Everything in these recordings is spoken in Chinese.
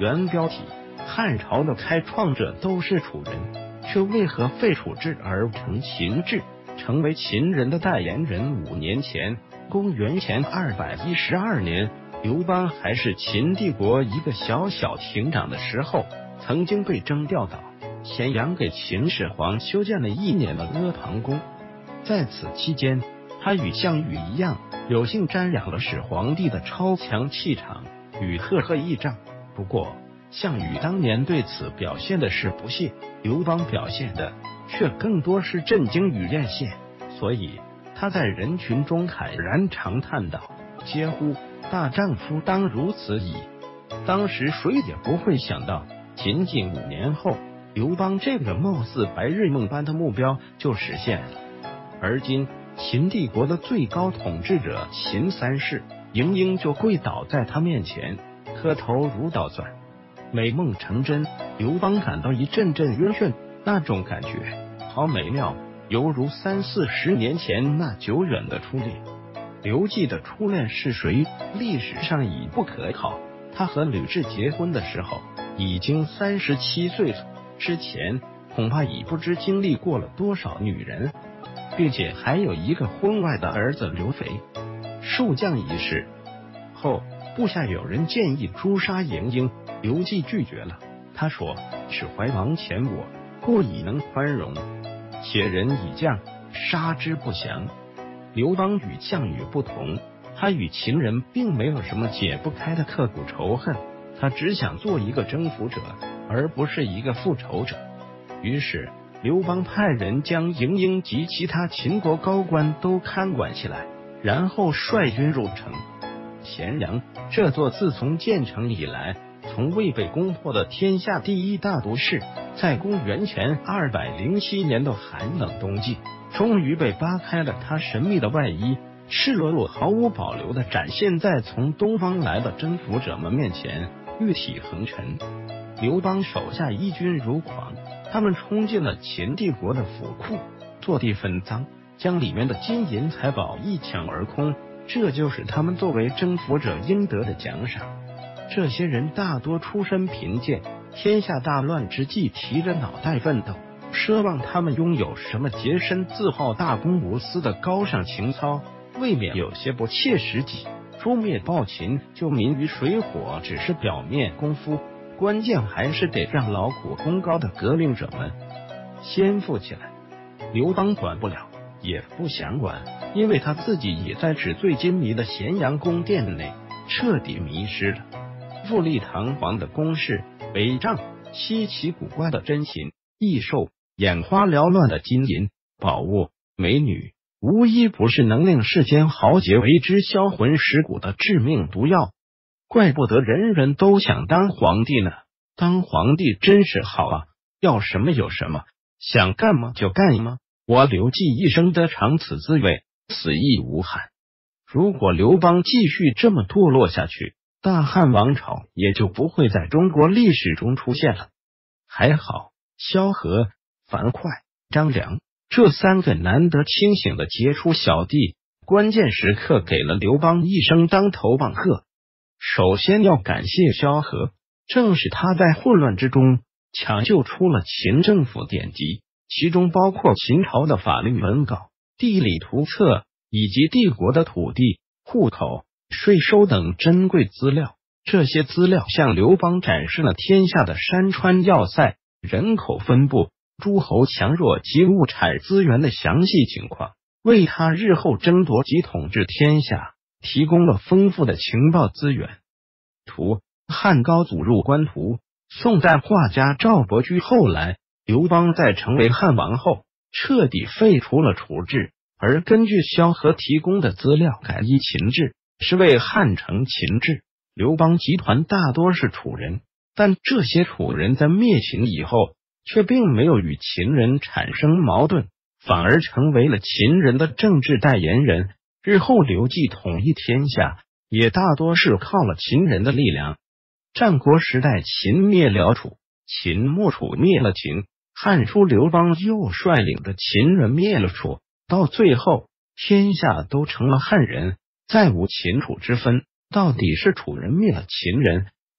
原标题：汉朝的开创者都是楚人，却为何废楚制而成秦制，成为秦人的代言人？5年前，公元前212年，刘邦还是秦帝国一个小小亭长的时候，曾经被征调到咸阳，给秦始皇修建了1年的阿房宫。在此期间，他与项羽一样，有幸瞻仰了始皇帝的超强气场与赫赫仪仗。不过，项羽当年对此表现的是不屑，刘邦表现的却更多是震惊与艳羡。所以他在人群中慨然长叹道：“嗟乎！大丈夫当如此矣。”当时谁也不会想到，仅仅5年后，刘邦这个貌似白日梦般的目标就实现了。而今，秦帝国的最高统治者秦三世嬴婴就跪倒在他面前，磕头如捣蒜。美梦成真，刘邦感到一阵阵晕眩，那种感觉好美妙，犹如30-40年前那久远的初恋。刘季的初恋是谁？历史上已不可考。他和吕雉结婚的时候已经37岁了，之前恐怕已不知经历过了多少女人，并且还有一个婚外的儿子刘肥。受降一事后，部下有人建议诛杀嬴婴，刘季拒绝了。他说：“始怀王前我，故以能宽容，且人已降，杀之不祥。”刘邦与项羽不同，他与秦人并没有什么解不开的刻骨仇恨，他只想做一个征服者，而不是一个复仇者。于是刘邦派人将嬴婴及其他秦国高官都看管起来，然后率军入城。咸阳这座自从建成以来从未被攻破的天下第一大都市，在公元前207年的寒冷冬季，终于被扒开了它神秘的外衣，赤裸裸毫无保留地展现在从东方来的征服者们面前，玉体横陈。刘邦手下义军如狂，他们冲进了秦帝国的府库，坐地分赃，将里面的金银财宝一抢而空，这就是他们作为征服者应得的奖赏。这些人大多出身贫贱，天下大乱之际提着脑袋奋斗，奢望他们拥有什么洁身自好、大公无私的高尚情操，未免有些不切实际。诛灭暴秦，救民于水火只是表面功夫，关键还是得让劳苦功高的革命者们先富起来。刘邦管不了，也不想管，因为他自己也在纸醉金迷的咸阳宫殿内彻底迷失了。富丽堂皇的宫室、帷帐、稀奇古怪的珍禽异兽、眼花缭乱的金银宝物、美女，无一不是能令世间豪杰为之销魂蚀骨的致命毒药。怪不得人人都想当皇帝呢，当皇帝真是好啊，要什么有什么，想干嘛就干嘛。我刘季一生得尝此滋味，死亦无憾。如果刘邦继续这么堕落下去，大汉王朝也就不会在中国历史中出现了。还好萧何、樊哙、张良这3个难得清醒的杰出小弟，关键时刻给了刘邦一声当头棒喝。首先要感谢萧何，正是他在混乱之中抢救出了秦政府典籍，其中包括秦朝的法律文稿、地理图册以及帝国的土地、户口、税收等珍贵资料。这些资料向刘邦展示了天下的山川要塞、人口分布、诸侯强弱及物产资源的详细情况，为他日后争夺及统治天下提供了丰富的情报资源。图：汉高祖入关图。宋代画家赵伯驹后来，刘邦在成为汉王后，彻底废除了楚制，而根据萧何提供的资料改依秦制，是为汉承秦制。刘邦集团大多是楚人，但这些楚人在灭秦以后，却并没有与秦人产生矛盾，反而成为了秦人的政治代言人。日后刘季统一天下，也大多是靠了秦人的力量。战国时代，秦灭了楚，秦灭楚灭了秦，汉初刘邦又率领的秦人灭了楚，到最后天下都成了汉人，再无秦楚之分。到底是楚人灭了秦人，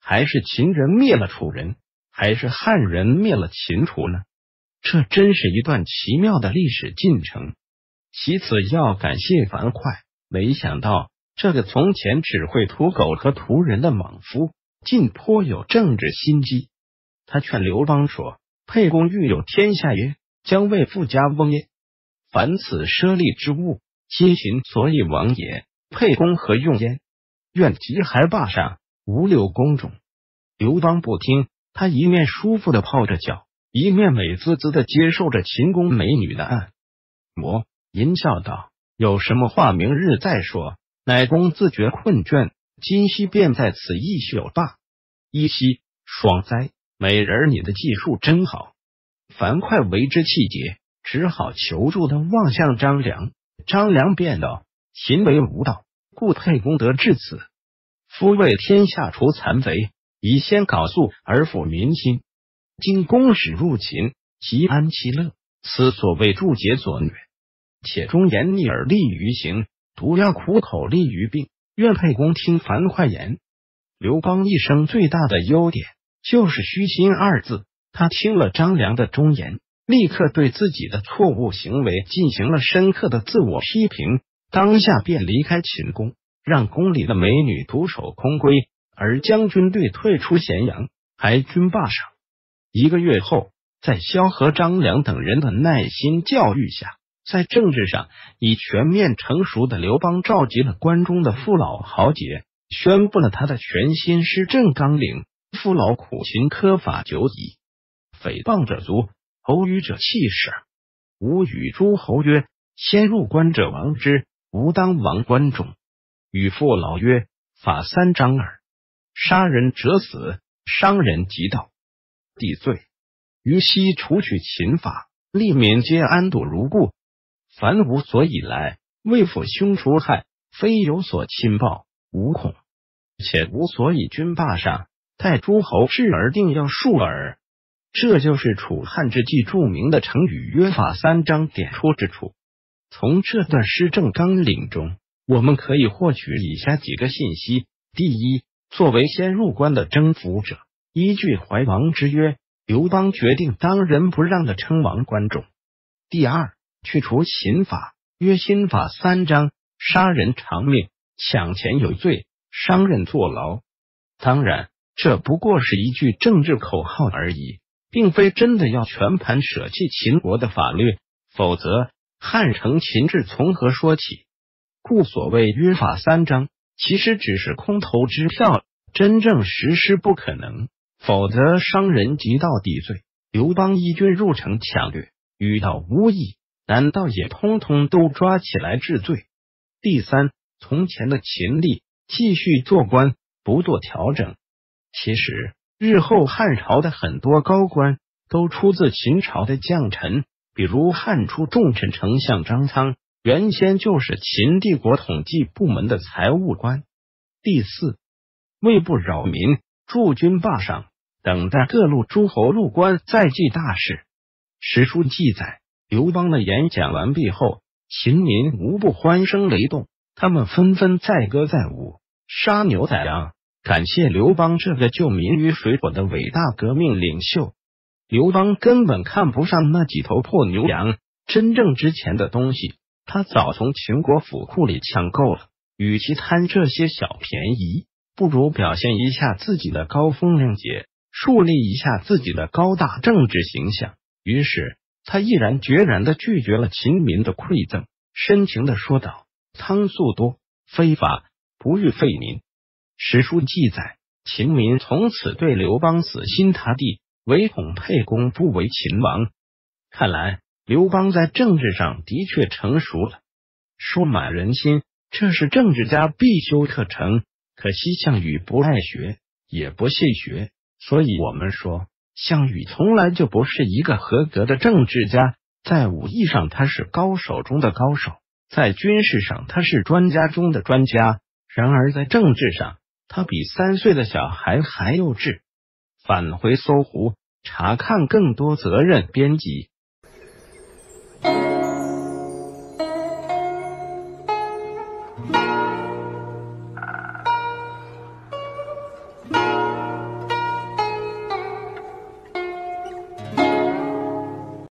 还是秦人灭了楚人，还是汉人灭了秦楚呢？这真是一段奇妙的历史进程。其次要感谢樊哙，没想到这个从前只会屠狗和屠人的莽夫，竟颇有政治心机。他劝刘邦说：“沛公欲有天下耶，将为富家翁耶。凡此奢利之物，皆秦所以亡也。沛公何用焉？愿及还霸上，无留宫中。”刘邦不听，他一面舒服的泡着脚，一面美滋滋的接受着秦宫美女的按摩，淫笑道：“有什么话明日再说，乃公自觉困倦，今夕便在此一宿罢。”一夕，爽哉！美人儿，你的技术真好。樊哙为之气结，只好求助的望向张良。张良便道：“秦为无道，故沛公得至此。夫为天下除残贼，以先缟素而抚民心。今公使入秦，其安其乐，此所谓助桀所虐。且忠言逆耳利于行，毒药苦口利于病。愿沛公听樊哙言。”刘邦一生最大的优点就是虚心二字，他听了张良的忠言，立刻对自己的错误行为进行了深刻的自我批评，当下便离开秦宫，让宫里的美女独守空闺，而将军队退出咸阳，还军罢赏。1个月后，在萧何、张良等人的耐心教育下，在政治上已全面成熟的刘邦召集了关中的父老豪杰，宣布了他的全新施政纲领：父老苦勤，苛法久矣。诽谤者卒，偶语者弃使。吾与诸侯曰：先入关者亡之，吾当亡关中。与父老曰：法3章耳。杀人者死，伤人即盗。抵罪。于昔除去秦法，利民皆安堵如故。凡无所以来，为父兄除害，非有所亲报，无恐。且无所以君霸上，待诸侯至而定要数耳。这就是楚汉之际著名的成语约法3章点出之处。从这段施政纲领中，我们可以获取以下几个信息：第一，作为先入关的征服者，依据怀王之约，刘邦决定当仁不让的称王关中。第二，去除秦法，约新法3章，杀人偿命，抢钱有罪，伤人坐牢。当然，这不过是一句政治口号而已，并非真的要全盘舍弃秦国的法律，否则汉承秦制从何说起？故所谓约法3章，其实只是空头支票，真正实施不可能，否则伤人即盗抵罪。刘邦依军入城抢掠，遇到无益，难道也通通都抓起来治罪？第三，从前的秦吏继续做官，不做调整。其实日后汉朝的很多高官都出自秦朝的将臣，比如汉初重臣丞相张苍，原先就是秦帝国统计部门的财务官。第四，为不扰民，驻军霸上，等待各路诸侯入关再记大事。史书记载，刘邦的演讲完毕后，秦民无不欢声雷动，他们纷纷载歌载舞，杀牛宰羊，感谢刘邦这个救民于水火的伟大革命领袖。刘邦根本看不上那几头破牛羊，真正值钱的东西他早从秦国府库里抢够了，与其贪这些小便宜，不如表现一下自己的高风亮节，树立一下自己的高大政治形象。于是他毅然决然地拒绝了秦民的馈赠，深情地说道：仓粟多，非法，不欲废民。史书记载，秦民从此对刘邦死心塌地，唯恐沛公不为秦王。看来刘邦在政治上的确成熟了，收买人心，这是政治家必修课程。可惜项羽不爱学，也不屑学，所以我们说项羽从来就不是一个合格的政治家。在武艺上他是高手中的高手，在军事上他是专家中的专家，然而在政治上他比3岁的小孩还幼稚。返回搜狐，查看更多责任编辑。